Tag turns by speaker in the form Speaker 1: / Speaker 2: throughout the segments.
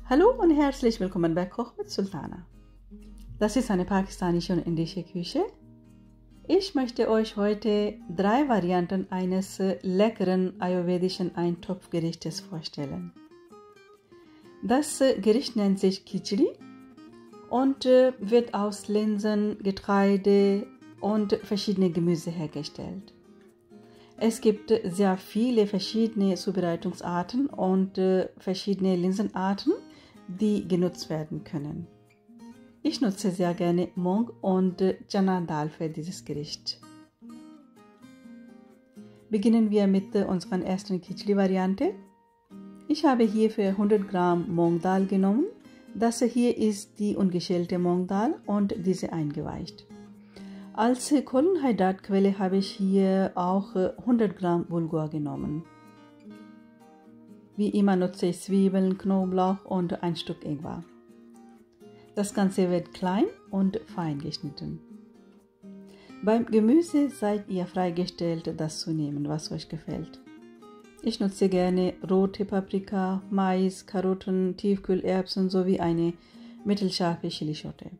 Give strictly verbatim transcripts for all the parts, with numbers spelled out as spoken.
Speaker 1: Hallo und herzlich willkommen bei Koch mit Sultana. Das ist eine pakistanische und indische Küche. Ich möchte euch heute drei Varianten eines leckeren ayurvedischen Eintopfgerichtes vorstellen. Das Gericht nennt sich Khichdi und wird aus Linsen, Getreide und verschiedene Gemüse hergestellt. Es gibt sehr viele verschiedene Zubereitungsarten und verschiedene Linsenarten, die genutzt werden können. Ich nutze sehr gerne Mung und Chana Dal für dieses Gericht. Beginnen wir mit unserer ersten Khichdi-Variante. Ich habe hierfür hundert Gramm Mung Dal genommen. Das hier ist die ungeschälte Mung Dal und diese eingeweicht. Als Kohlenhydratquelle habe ich hier auch hundert Gramm Bulgur genommen. Wie immer nutze ich Zwiebeln, Knoblauch und ein Stück Ingwer. Das Ganze wird klein und fein geschnitten. Beim Gemüse seid ihr freigestellt, das zu nehmen, was euch gefällt. Ich nutze gerne rote Paprika, Mais, Karotten, Tiefkühlerbsen sowie eine mittelscharfe Chilischote.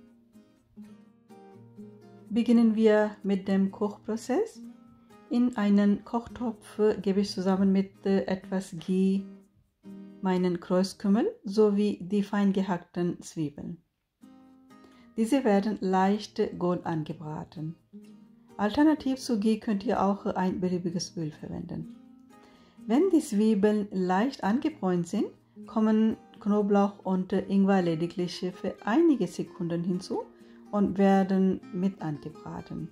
Speaker 1: Beginnen wir mit dem Kochprozess. In einen Kochtopf gebe ich zusammen mit etwas Ghee meinen Kreuzkümmel sowie die fein gehackten Zwiebeln. Diese werden leicht gold angebraten. Alternativ zu Ghee könnt ihr auch ein beliebiges Öl verwenden. Wenn die Zwiebeln leicht angebräunt sind, kommen Knoblauch und Ingwer lediglich für einige Sekunden hinzu und werden mit angebraten.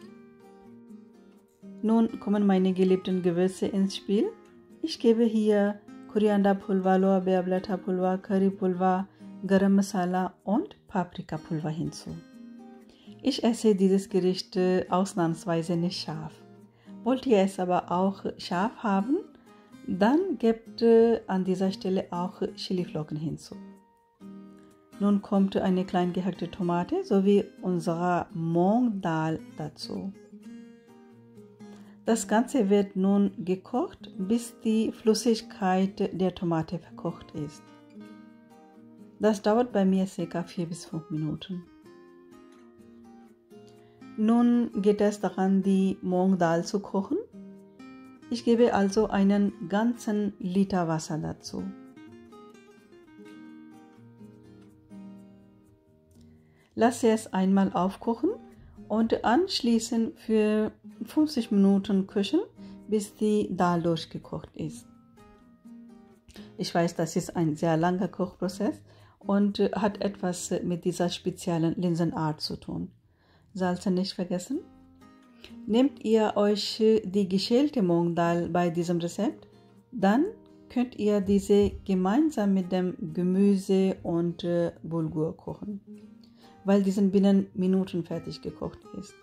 Speaker 1: Nun kommen meine geliebten Gewürze ins Spiel. Ich gebe hier Korianderpulver, Lorbeerblätterpulver, Currypulver, Garam Masala und Paprikapulver hinzu. Ich esse dieses Gericht ausnahmsweise nicht scharf. Wollt ihr es aber auch scharf haben, dann gebt an dieser Stelle auch Chiliflocken hinzu. Nun kommt eine klein gehackte Tomate sowie unsere Mung Dal dazu. Das Ganze wird nun gekocht, bis die Flüssigkeit der Tomate verkocht ist. Das dauert bei mir ca. vier bis fünf Minuten. Nun geht es daran, die Mung Dal zu kochen. Ich gebe also einen ganzen Liter Wasser dazu. Lasse es einmal aufkochen und anschließend für fünfzig Minuten köcheln, bis die Dal durchgekocht ist. Ich weiß, das ist ein sehr langer Kochprozess und hat etwas mit dieser speziellen Linsenart zu tun. Salz nicht vergessen. Nehmt ihr euch die geschälte Mung Dal bei diesem Rezept, dann könnt ihr diese gemeinsam mit dem Gemüse und Bulgur kochen, weil diesen binnen Minuten fertig gekocht ist.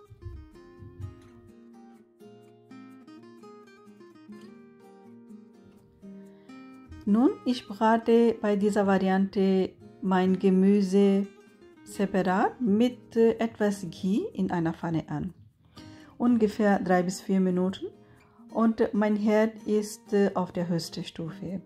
Speaker 1: Nun, ich brate bei dieser Variante mein Gemüse separat mit etwas Ghee in einer Pfanne an. Ungefähr drei bis vier Minuten und mein Herd ist auf der höchsten Stufe.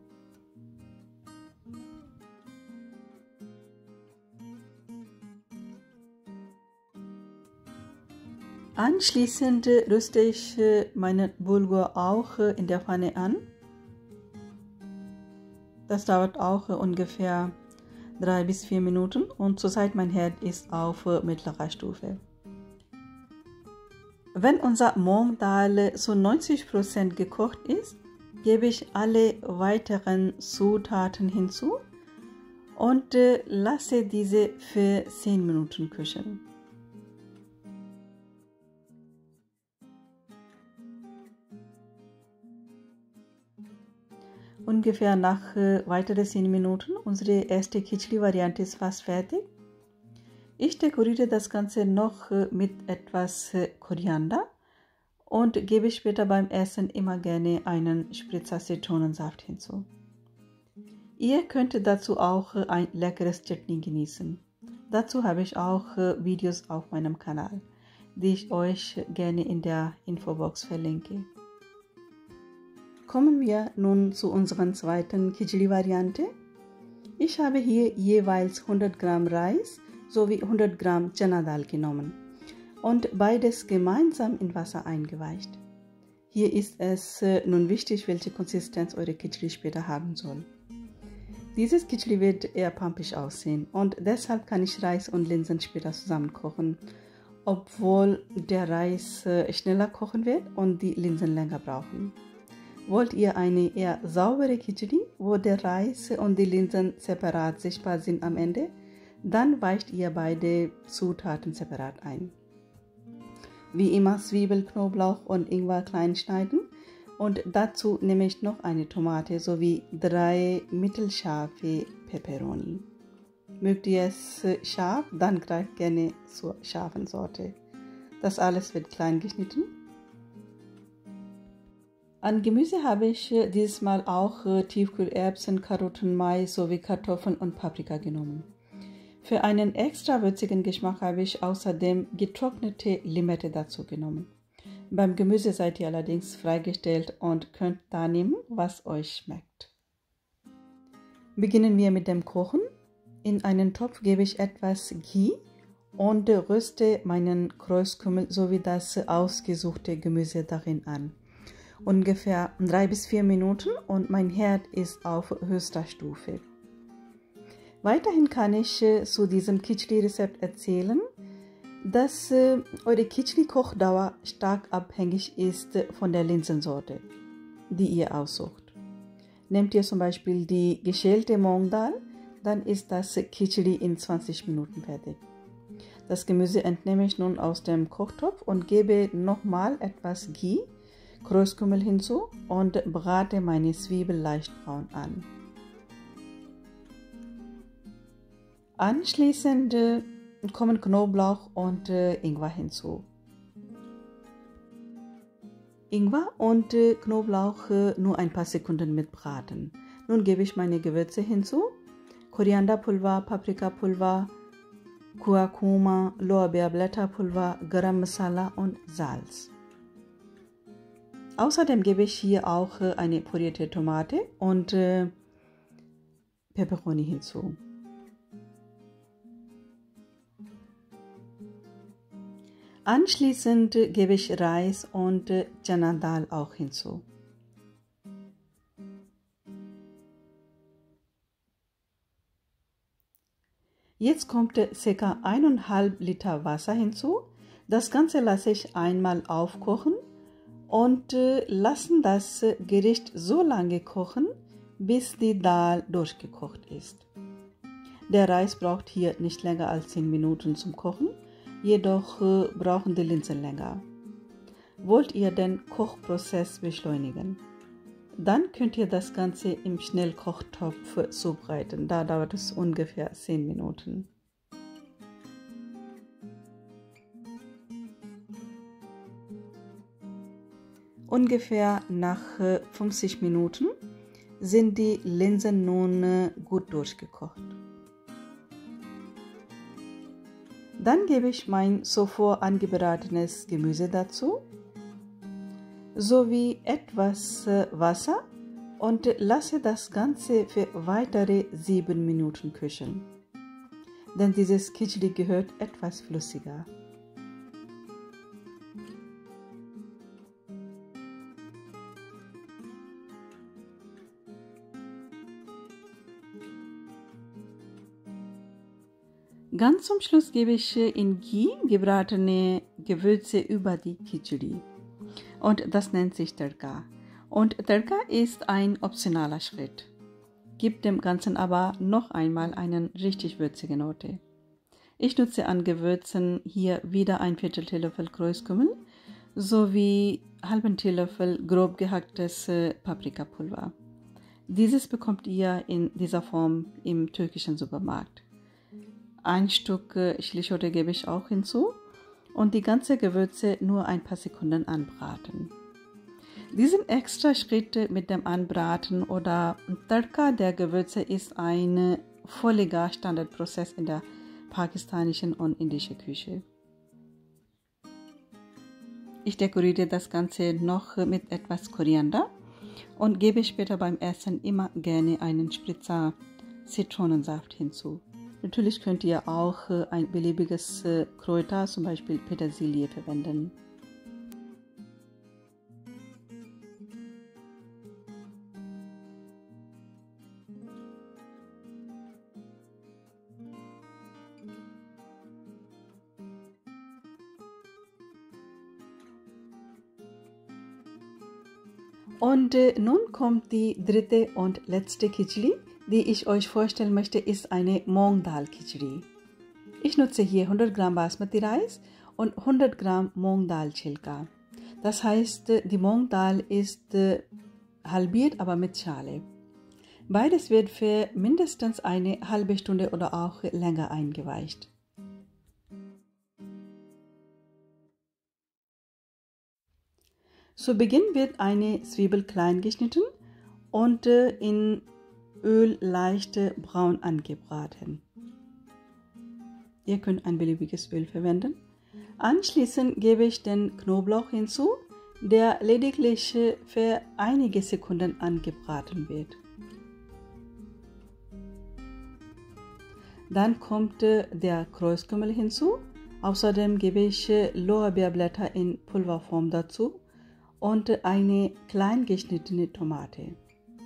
Speaker 1: Anschließend rüste ich meinen Bulgur auch in der Pfanne an. Das dauert auch ungefähr drei bis vier Minuten und zurzeit mein Herd ist auf mittlerer Stufe. Wenn unser Mung Dal zu neunzig Prozent gekocht ist, gebe ich alle weiteren Zutaten hinzu und lasse diese für zehn Minuten köcheln. Ungefähr nach äh, weiteren zehn Minuten, unsere erste Khichdi-Variante ist fast fertig. Ich dekoriere das Ganze noch äh, mit etwas äh, Koriander und gebe später beim Essen immer gerne einen Spritzer Zitronensaft hinzu. Ihr könnt dazu auch äh, ein leckeres Chutney genießen. Dazu habe ich auch äh, Videos auf meinem Kanal, die ich euch gerne in der Infobox verlinke. Kommen wir nun zu unserer zweiten Khichdi-Variante. Ich habe hier jeweils hundert Gramm Reis sowie hundert Gramm Chana Dal genommen und beides gemeinsam in Wasser eingeweicht. Hier ist es äh, nun wichtig, welche Konsistenz eure Khichdi später haben soll. Dieses Khichdi wird eher pampig aussehen und deshalb kann ich Reis und Linsen später zusammen kochen, obwohl der Reis äh, schneller kochen wird und die Linsen länger brauchen. Wollt ihr eine eher saubere Khichdi, wo der Reis und die Linsen separat sichtbar sind am Ende, dann weicht ihr beide Zutaten separat ein. Wie immer Zwiebel, Knoblauch und Ingwer klein schneiden und dazu nehme ich noch eine Tomate sowie drei mittelscharfe Peperoni. Mögt ihr es scharf, dann greift gerne zur scharfen Sorte. Das alles wird klein geschnitten. An Gemüse habe ich dieses Mal auch Tiefkühlerbsen, Karotten, Mais sowie Kartoffeln und Paprika genommen. Für einen extra würzigen Geschmack habe ich außerdem getrocknete Limette dazu genommen. Beim Gemüse seid ihr allerdings freigestellt und könnt da nehmen, was euch schmeckt. Beginnen wir mit dem Kochen. In einen Topf gebe ich etwas Ghee und röste meinen Kreuzkümmel sowie das ausgesuchte Gemüse darin an. Ungefähr drei bis vier Minuten und mein Herd ist auf höchster Stufe. Weiterhin kann ich äh, zu diesem Khichdi-Rezept erzählen, dass äh, eure Khichdi-Kochdauer stark abhängig ist äh, von der Linsensorte, die ihr aussucht. Nehmt ihr zum Beispiel die geschälte Mung Dal, dann ist das Khichdi in zwanzig Minuten fertig. Das Gemüse entnehme ich nun aus dem Kochtopf und gebe nochmal etwas Ghee, Kreuzkümmel hinzu und brate meine Zwiebel leicht braun an. Anschließend äh, kommen Knoblauch und äh, Ingwer hinzu. Ingwer und äh, Knoblauch äh, nur ein paar Sekunden mitbraten. Nun gebe ich meine Gewürze hinzu. Korianderpulver, Paprikapulver, Kurkuma, Lorbeerblätterpulver, Garam Masala und Salz. Außerdem gebe ich hier auch äh, eine pürierte Tomate und äh, Peperoni hinzu. Anschließend gebe ich Reis und Chana Dal auch hinzu. Jetzt kommt ca. eineinhalb Liter Wasser hinzu. Das Ganze lasse ich einmal aufkochen und lassen das Gericht so lange kochen, bis die Dal durchgekocht ist. Der Reis braucht hier nicht länger als zehn Minuten zum Kochen. Jedoch äh, brauchen die Linsen länger. Wollt ihr den Kochprozess beschleunigen? Dann könnt ihr das Ganze im Schnellkochtopf zubereiten. Da dauert es ungefähr zehn Minuten. Ungefähr nach äh, fünfzig Minuten sind die Linsen nun äh, gut durchgekocht. Dann gebe ich mein zuvor angebratenes Gemüse dazu, sowie etwas Wasser und lasse das Ganze für weitere sieben Minuten köcheln. Denn dieses Khichdi gehört etwas flüssiger. Ganz zum Schluss gebe ich in Ghee gebratene Gewürze über die Khichdi. Und das nennt sich Tadka. Und Tadka ist ein optionaler Schritt. Gibt dem Ganzen aber noch einmal eine richtig würzige Note. Ich nutze an Gewürzen hier wieder ein Viertel Teelöffel Kreuzkümmel sowie halben Teelöffel grob gehacktes Paprikapulver. Dieses bekommt ihr in dieser Form im türkischen Supermarkt. Ein Stück Chili-Schote gebe ich auch hinzu und die ganze Gewürze nur ein paar Sekunden anbraten. Diesen extra Schritt mit dem Anbraten oder Tadka der Gewürze ist ein völliger Standardprozess in der pakistanischen und indischen Küche. Ich dekoriere das Ganze noch mit etwas Koriander und gebe später beim Essen immer gerne einen Spritzer Zitronensaft hinzu. Natürlich könnt ihr auch ein beliebiges Kräuter, zum Beispiel Petersilie, verwenden. Und äh, nun kommt die dritte und letzte Khichdi, die ich euch vorstellen möchte, ist eine Moong Dal Khichdi. Ich nutze hier hundert Gramm Basmati Reis und hundert Gramm Moong Dal Chilka. Das heißt, die Moong Dal ist äh, halbiert, aber mit Schale. Beides wird für mindestens eine halbe Stunde oder auch länger eingeweicht. Zu Beginn wird eine Zwiebel klein geschnitten und in Öl leicht braun angebraten. Ihr könnt ein beliebiges Öl verwenden. Anschließend gebe ich den Knoblauch hinzu, der lediglich für einige Sekunden angebraten wird. Dann kommt der Kreuzkümmel hinzu. Außerdem gebe ich Lorbeerblätter in Pulverform dazu und eine klein geschnittene Tomate.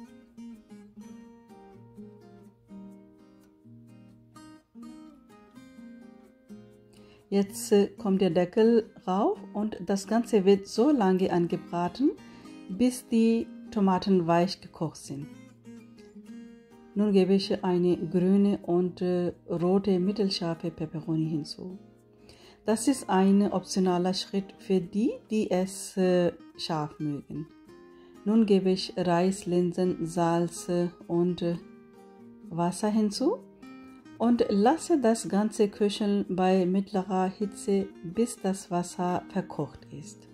Speaker 1: Jetzt kommt der Deckel rauf und das Ganze wird so lange angebraten, bis die Tomaten weich gekocht sind. Nun gebe ich eine grüne und rote mittelscharfe Peperoni hinzu. Das ist ein optionaler Schritt für die, die es äh, scharf mögen. Nun gebe ich Reis, Linsen, Salz und äh, Wasser hinzu und lasse das Ganze köcheln bei mittlerer Hitze, bis das Wasser verkocht ist.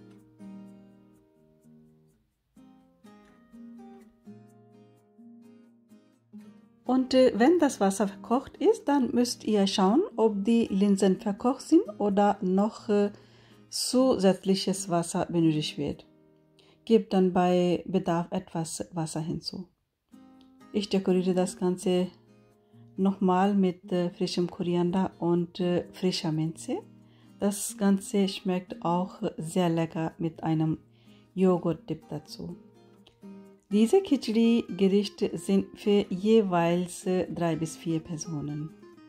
Speaker 1: Und äh, wenn das Wasser verkocht ist, dann müsst ihr schauen, ob die Linsen verkocht sind oder noch äh, zusätzliches Wasser benötigt wird. Gebt dann bei Bedarf etwas Wasser hinzu. Ich dekoriere das Ganze nochmal mit äh, frischem Koriander und äh, frischer Minze. Das Ganze schmeckt auch sehr lecker mit einem Joghurt-Dip dazu. Diese Khichdi-Gerichte sind für jeweils drei bis vier Personen.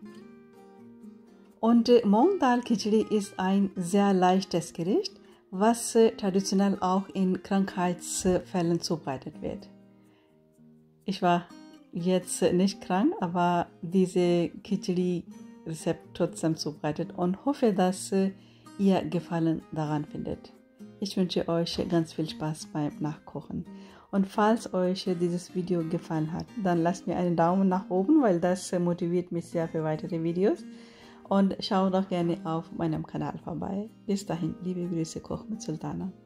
Speaker 1: Und Moong Dal Khichdi ist ein sehr leichtes Gericht, was traditionell auch in Krankheitsfällen zubereitet wird. Ich war jetzt nicht krank, aber diese Khichdi-Rezept trotzdem zubereitet und hoffe, dass ihr Gefallen daran findet. Ich wünsche euch ganz viel Spaß beim Nachkochen. Und falls euch dieses Video gefallen hat, dann lasst mir einen Daumen nach oben, weil das motiviert mich sehr für weitere Videos. Und schaut doch gerne auf meinem Kanal vorbei. Bis dahin, liebe Grüße, Koch mit Sultana.